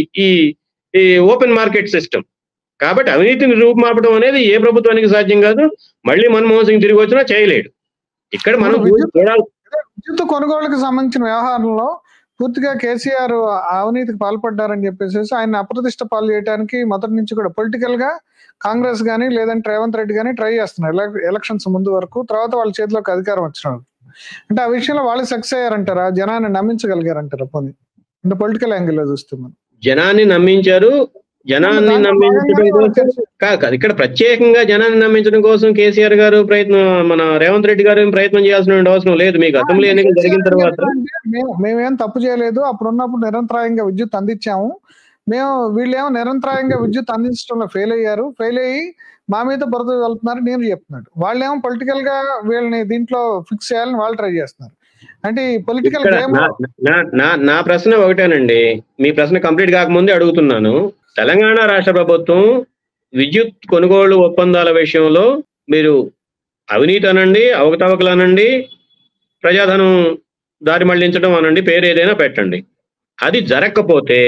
ఈ ఓపెన్ మార్కెట్ సిస్టమ్. కాబట్టి అవినీతిని రూపుమాపడం అనేది ఏ ప్రభుత్వానికి సాధ్యం కాదు. మళ్ళీ మన్మోహన్ సింగ్ తిరిగి వచ్చినా చేయలేడు. ఇక్కడ మనం విద్యుత్ కొనుగోలుకు సంబంధించిన వ్యవహారంలో పూర్తిగా కేసీఆర్ అవినీతికి పాల్పడ్డారని చెప్పేసి ఆయన అప్రతిష్ట పాలు చేయడానికి మొదటి నుంచి కూడా పొలిటికల్ గా కాంగ్రెస్ గానీ లేదంటే రేవంత్ రెడ్డి గానీ ట్రై చేస్తున్నారు ఎలక్షన్స్ ముందు వరకు. తర్వాత వాళ్ళ చేతిలోకి అధికారం వచ్చినారు అంటే ఆ విషయంలో వాళ్ళు సక్సెస్ అయ్యారంటారా? జనాన్ని నమ్మించగలిగారంటారా? పోనీ అంటే పొలిటికల్ యాంగిల్ లో చూస్తే మనం జనాన్ని నమ్మించారు. జనాన్ని నమ్మించడం కోసం కాదు, ఇక్కడ ప్రత్యేకంగా జనాన్ని నమ్మించడం కోసం కేసీఆర్ గారు మన రేవంత్ రెడ్డి గారు ప్రయత్నం చేయాల్సిన అవసరం లేదు. మీకు అసెంబ్లీ ఎన్నికలు జరిగిన తర్వాత మేమేం తప్పు చేయలేదు, అప్పుడు ఉన్నప్పుడు నిరంతరాయంగా విద్యుత్ అందించాము, వీళ్ళేమో నిరంతరాయంగా విద్యుత్ అందించడంలో ఫెయిల్ అయ్యి మా మీద బురద వెళ్తున్నారు నేను చెప్తున్నాడు. వాళ్ళేమో పొలిటికల్ గా వీళ్ళని దీంట్లో ఫిక్స్ చేయాలని వాళ్ళు ట్రై చేస్తున్నారు. అంటే ఈ పొలిటికల్ గేమ్. నా ప్రశ్న ఒకటేనండి, మీ ప్రశ్న కంప్లీట్ కాకముందే అడుగుతున్నాను. తెలంగాణ రాష్ట్ర ప్రభుత్వం విద్యుత్ కొనుగోలు ఒప్పందాల విషయంలో మీరు అవినీతి అనండి, అవకతవకలు అనండి, ప్రజాధనం దారి మళ్లించడం అనండి, పేరు ఏదైనా పెట్టండి, అది జరగకపోతే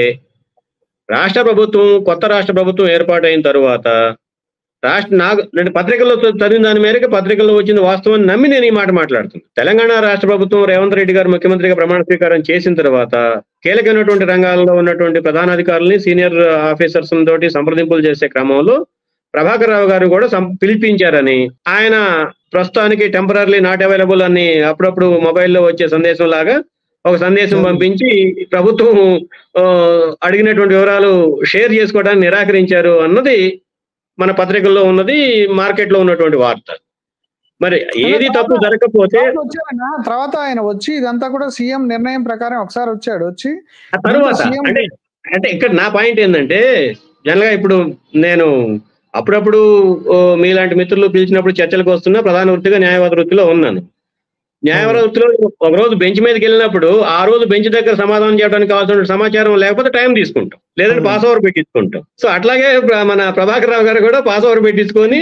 కొత్త రాష్ట్ర ప్రభుత్వం ఏర్పాటైన తరువాత పత్రికల్లో చదివిన దాని మేరకు పత్రికల్లో వచ్చిన వాస్తవాన్ని నమ్మి నేను ఈ మాట మాట్లాడుతున్నాను. తెలంగాణ రాష్ట్ర ప్రభుత్వం రేవంత్ రెడ్డి గారు ముఖ్యమంత్రిగా ప్రమాణ స్వీకారం చేసిన తర్వాత కీలకమైనటువంటి రంగాల్లో ఉన్నటువంటి ప్రధానాధికారులని, సీనియర్ ఆఫీసర్స్ తోటి సంప్రదింపులు చేసే క్రమంలో ప్రభాకర్ రావు గారు కూడా పిలిపించారని, ఆయన ప్రస్తుతానికి టెంపరీ నాట్ అవైలబుల్ అని అప్పుడప్పుడు మొబైల్లో వచ్చే సందేశం లాగా ఒక సందేశం పంపించి ప్రభుత్వం అడిగినటువంటి వివరాలు షేర్ చేసుకోవడానికి నిరాకరించారు అన్నది మన పత్రికల్లో ఉన్నది, మార్కెట్ లో ఉన్నటువంటి వార్త. మరి ఏది తప్పు జరగకపోతే తర్వాత ఆయన వచ్చి ఇదంతా కూడా సీఎం నిర్ణయం ప్రకారం ఒకసారి వచ్చి తర్వాత అంటే ఇక్కడ నా పాయింట్ ఏంటంటే, జనరల్ గా ఇప్పుడు నేను అప్పుడప్పుడు మీలాంటి మిత్రులు పిలిచినప్పుడు చర్చలకు వస్తున్నా, ప్రధాన వృత్తిగా న్యాయవాద వృత్తిలో ఉన్నాను. న్యాయవాద వృత్తిలో ఒక రోజు బెంచ్ మీదకి వెళ్ళినప్పుడు ఆ రోజు బెంచ్ దగ్గర సమాధానం చేయడానికి కావాల్సిన సమాచారం లేకపోతే టైం తీసుకుంటాం, లేదంటే పాస్ ఓవర్ పెట్టించుకుంటాం. సో అట్లాగే మన ప్రభాకర్ రావు గారు కూడా పాస్ ఓవర్ పెట్టించుకొని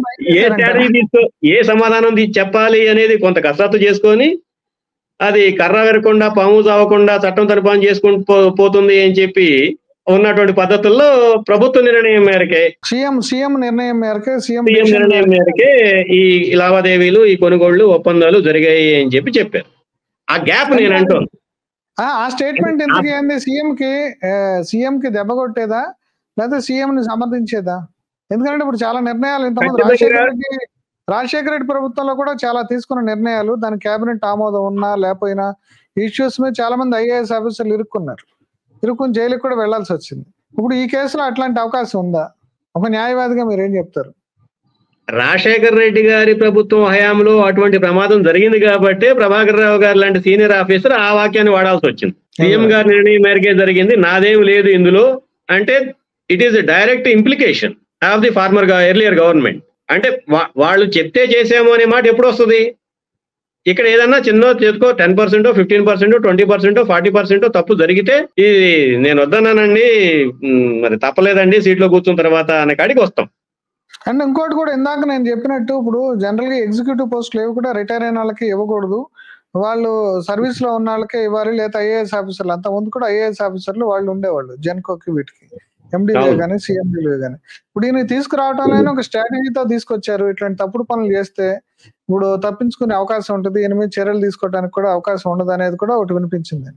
ఏ సమాధానం చెప్పాలి అనేది కొంత కసరత్తు చేసుకొని, అది కర్ర వెరకుండా పాము చావకుండా చట్టం తన పని చేసుకుంటూ పోతుంది అని చెప్పి ఉన్నటువంటి పద్ధతుల్లో ప్రభుత్వ నిర్ణయం మేరకే సీఎం నిర్ణయం మేరకే సీఎం నిర్ణయం మేరకే ఈ లావాదేవీలు, ఈ కొనుగోళ్లు, ఒప్పందాలు జరిగాయి అని చెప్పారు. ఆ గ్యాప్ నేను అంటాను. ఆ స్టేట్మెంట్ ఎందుకు ఏంది? సీఎం కి దెబ్బ కొట్టేదా లేదా సీఎం ని సమర్థించేదా? ఎందుకంటే ఇప్పుడు చాలా నిర్ణయాలు ఇంతమంది రాజశేఖర రెడ్డి ప్రభుత్వంలో కూడా చాలా తీసుకున్న నిర్ణయాలు, దాని కేబినెట్ ఆమోదం ఉన్నా లేకపోయినా ఇష్యూస్ మీద చాలా మంది ఐఏఎస్ ఆఫీసర్లు ఇరుక్కుని జైలుకి కూడా వెళ్లాల్సి వచ్చింది. ఇప్పుడు ఈ కేసులో అట్లాంటి అవకాశం ఉందా? ఒక న్యాయవాదిగా మీరేం చెప్తారు? రాజశేఖర రెడ్డి గారి ప్రభుత్వం హయాంలో అటువంటి ప్రమాదం జరిగింది కాబట్టి ప్రభాకర్ రావు గారు లాంటి సీనియర్ ఆఫీసర్ ఆ వాక్యాన్ని వాడాల్సి వచ్చింది. సీఎం గారి నిర్ణయం మేరకే జరిగింది, నాదేం లేదు ఇందులో అంటే it is direct implication of the former earlier government. అంటే వాళ్ళు చెప్తే చేసాము అనే మాట ఎప్పుడు వస్తుంది? ఇక్కడ ఏదన్నా చిన్న చేసుకో 10%, 15%, 20%, 40% తప్పు జరిగితే ఇది నేను వద్దన్నానండి, మరి తప్పలేదండి సీట్లో కూర్చున్న తర్వాత అనే కాడికి వస్తాం. అండ్ ఇంకోటి కూడా ఇందాక నేను చెప్పినట్టు ఇప్పుడు జనరల్ గా ఎగ్జిక్యూటివ్ పోస్టులు ఏవి కూడా రిటైర్ అయిన వాళ్ళకి ఇవ్వకూడదు, వాళ్ళు సర్వీస్ లో ఉన్న వాళ్ళకే ఇవ్వాలి. లేదా ఐఏఎస్ ఆఫీసర్లు, అంత ముందు కూడా ఐఏఎస్ ఆఫీసర్లు వాళ్ళు ఉండేవాళ్ళు జెన్కోకి, వీటికి ఎండీలే కానీ సీఎండీలే కానీ. ఇప్పుడు ఈయన తీసుకురావటంలోనే ఒక స్ట్రాటజీతో తీసుకొచ్చారు. ఇట్లాంటి తప్పుడు పనులు చేస్తే ఇప్పుడు తప్పించుకునే అవకాశం ఉంటుంది, ఈయన మీద చర్యలు తీసుకోవడానికి కూడా అవకాశం ఉండదు అనేది కూడా ఒకటి వినిపించింది.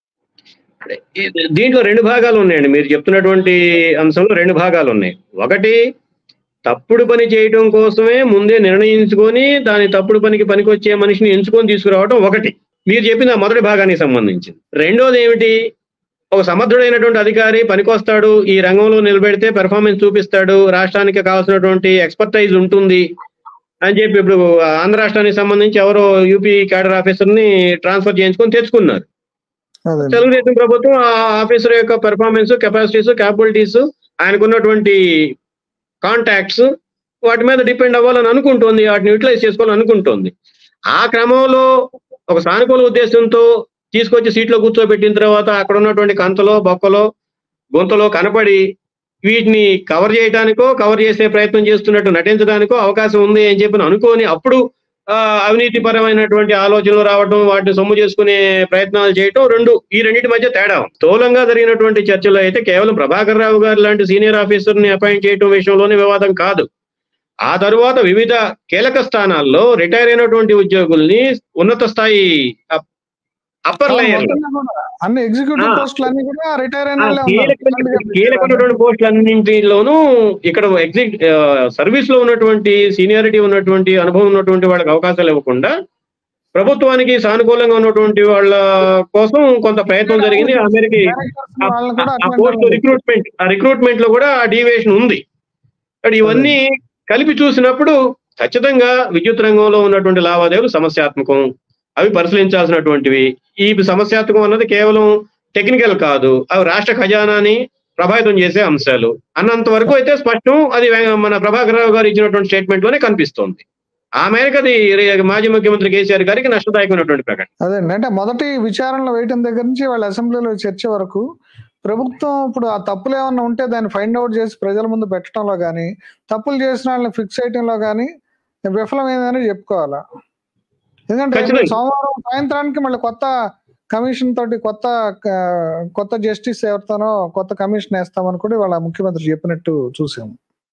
దీంట్లో 2 భాగాలు ఉన్నాయండి. మీరు చెప్తున్నటువంటి అంశంలో 2 భాగాలు ఉన్నాయి. ఒకటి, తప్పుడు పని చేయడం కోసమే ముందే నిర్ణయించుకొని దాని తప్పుడు పనికి పనికొచ్చే మనిషిని ఎంచుకొని తీసుకురావడం ఒకటి, మీరు చెప్పిన మొదటి భాగానికి సంబంధించింది. రెండోది ఏమిటి, ఒక సమర్థుడైనటువంటి అధికారి పనికొస్తాడు, ఈ రంగంలో నిలబెడితే పెర్ఫార్మెన్స్ చూపిస్తాడు, రాష్ట్రానికి కావాల్సినటువంటి ఎక్స్పర్టైజ్ ఉంటుంది అని చెప్పి ఇప్పుడు ఆంధ్ర రాష్ట్రానికి సంబంధించి ఎవరో యూపీ క్యాడర్ ఆఫీసర్ ని ట్రాన్స్ఫర్ చేయించుకొని తెచ్చుకున్నారు. తెలుగుదేశం ప్రభుత్వం ఆ ఆఫీసర్ యొక్క పెర్ఫార్మెన్స్, కెపాసిటీస్, క్యాపబిలిటీస్, ఆయనకున్నటువంటి కాంటాక్ట్స్ వాటి మీద డిపెండ్ అవ్వాలని అనుకుంటోంది, వాటిని యూటిలైజ్ చేసుకోవాలని అనుకుంటోంది. ఆ క్రమంలో ఒక సానుకూల ఉద్దేశంతో తీసుకొచ్చి సీట్లో కూర్చోబెట్టిన తర్వాత అక్కడ ఉన్నటువంటి కంతలో, బొక్కలో, గొంతలో కనపడి వీటిని కవర్ చేయడానికో, కవర్ చేసే ప్రయత్నం చేస్తున్నట్టు నటించడానికో అవకాశం ఉంది అని చెప్పి అనుకోని అప్పుడు అవినీతి పరమైనటువంటి ఆలోచనలు రావడం, వాటిని సొమ్ము చేసుకునే ప్రయత్నాలు చేయటం, ఈ రెండింటి మధ్య తేడా. స్థూలంగా జరిగినటువంటి చర్చలో అయితే కేవలం ప్రభాకర్ రావు గారు లాంటి సీనియర్ ఆఫీసర్ ని అపాయింట్ చేయడం విషయంలోనే వివాదం కాదు. ఆ తరువాత వివిధ కీలక స్థానాల్లో రిటైర్ అయినటువంటి ఉద్యోగుల్ని ఉన్నత స్థాయి అప్పర్ లేయర్ అన్ని ఎగ్జిక్యూటివ్ పోస్టులన్నీ కూడా రిటైర్ అయిన కీలకమైనటువంటి పోస్టులన్నింటిలోనూ ఇక్కడ సర్వీస్ లో ఉన్నటువంటి సీనియారిటీ ఉన్నటువంటి అనుభవం ఉన్నటువంటి వాళ్ళకి అవకాశాలు ఇవ్వకుండా ప్రభుత్వానికి సానుకూలంగా ఉన్నటువంటి వాళ్ళ కోసం కొంత ప్రయత్నం జరిగింది. ఆ మేరకి పోస్ట్ రిక్రూట్మెంట్ లో కూడా ఆ డీవియేషన్ ఉంది. ఇవన్నీ కలిపి చూసినప్పుడు ఖచ్చితంగా విద్యుత్ రంగంలో ఉన్నటువంటి లావాదేవీలు సమస్యాత్మకం, అవి పరిశీలించాల్సినటువంటివి. ఈ సమస్యాత్మకం అన్నది కేవలం టెక్నికల్ కాదు, అవి రాష్ట్ర ఖజానాని ప్రభావితం చేసే అంశాలు అన్నంత వరకు అయితే స్పష్టం. అది మన ప్రభాకర్ రావు గారు ఇచ్చినటువంటి స్టేట్మెంట్ లోనే కనిపిస్తోంది. ఆ మేరకు అది మాజీ ముఖ్యమంత్రి కేసీఆర్ గారికి నష్టదాయకమైనటువంటి ప్రకటన. అదే అంటే మొదటి విచారణలో వేయటం దగ్గర నుంచి వాళ్ళ అసెంబ్లీలో చర్చ వరకు ప్రభుత్వం ఇప్పుడు ఆ తప్పులు ఏమన్నా ఉంటే దాన్ని ఫైండ్ అవుట్ చేసి ప్రజల ముందు పెట్టడంలో కానీ, తప్పులు చేసిన వాళ్ళని ఫిక్స్ చేయడంలో కానీ విఫలమైందని చెప్పుకోవాలా. ఎందుకంటే సోమవారం సాయంత్రానికి మళ్ళీ కొత్త కమిషన్ తోటి కొత్త జస్టిస్ ఎవరితోనో కొత్త కమిషన్ వేస్తామని కూడా వాళ్ళ ముఖ్యమంత్రి చెప్పినట్టు చూసాము.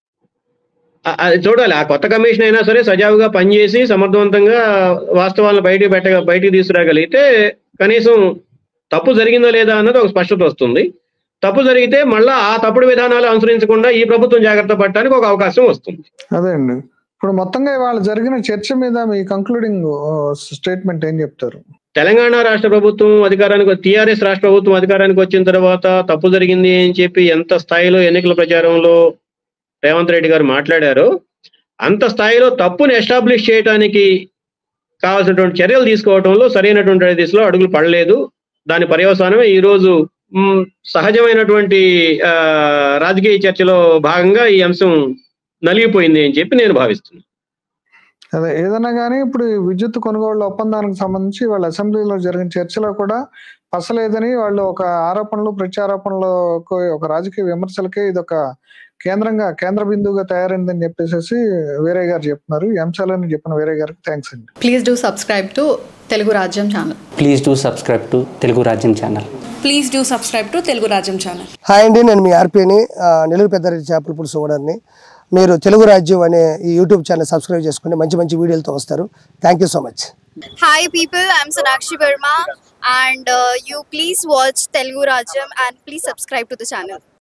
అది చూడాలి. ఆ కొత్త కమిషన్ అయినా సరే సజావుగా పనిచేసి సమర్థవంతంగా వాస్తవాలను బయటికి తీసుకురాగలిగితే కనీసం తప్పు జరిగిందో లేదా అన్నది ఒక స్పష్టత వస్తుంది. తప్పు జరిగితే మళ్ళా ఆ తప్పుడు విధానాలు అనుసరించకుండా ఈ ప్రభుత్వం జాగ్రత్త పడటానికి ఒక అవకాశం వస్తుంది. అదే అండి. ఇప్పుడు మొత్తంగా ఇవాళ జరిగిన చర్చ మీద మీ కంక్లూడింగ్ స్టేట్మెంట్ ఏం చెప్తారు? తెలంగాణ రాష్ట్ర ప్రభుత్వం టీఆర్ఎస్ రాష్ట్ర ప్రభుత్వం అధికారానికి వచ్చిన తర్వాత తప్పు జరిగింది అని చెప్పి ఎంత స్థాయిలో ఎన్నికల ప్రచారంలో రేవంత్ రెడ్డి గారు మాట్లాడారో అంత స్థాయిలో తప్పుని ఎస్టాబ్లిష్ చేయడానికి కావాల్సినటువంటి చర్యలు తీసుకోవడంలో సరైనటువంటి దిశలో అడుగులు పడలేదు. దాని పర్యవసానమే ఈ రోజు సహజమైనటువంటి రాజకీయ చర్చలో భాగంగా ఈ అంశం నలిగిపోయింది అని చెప్పి నేను భావిస్తున్నాను. అదే ఏదన్నా కానీ ఇప్పుడు విద్యుత్ కొనుగోళ్ల ఒప్పందానికి సంబంధించి వాళ్ళ అసెంబ్లీలో జరిగిన చర్చలో కూడా పసలేదని వాళ్ళు ఒక ఆరోపణలు ప్రత్యారోపణలకు ఒక రాజకీయ విమర్శలకే ఇది ఒక కేంద్ర బిందువుగా తయారైందని చెప్పేసి వీరయ్య గారు చెప్తున్నారు. ఈ అంశాలని చెప్పిన వీరయ్య గారికి థ్యాంక్స్ అండి. Please do subscribe to Telugu Rajyam channel. Please do subscribe to Telugu Rajyam channel. Please do subscribe to Telugu Rajam channel. Hi అండి, నేను మీ ఆర్పీని, నెల్లూరు పెద్దారెడ్డి చేపల పులుసు ఓనర్ని. మీరు తెలుగు రాజ్యం అనే ఈ యూట్యూబ్ ఛానల్ సబ్స్క్రైబ్ చేసుకుని మంచి మంచి వీడియోలతో వస్తారు. Thank you so much. Hi people, I'm Sonakshi Verma and you please watch Telugu Rajam and please subscribe to the channel.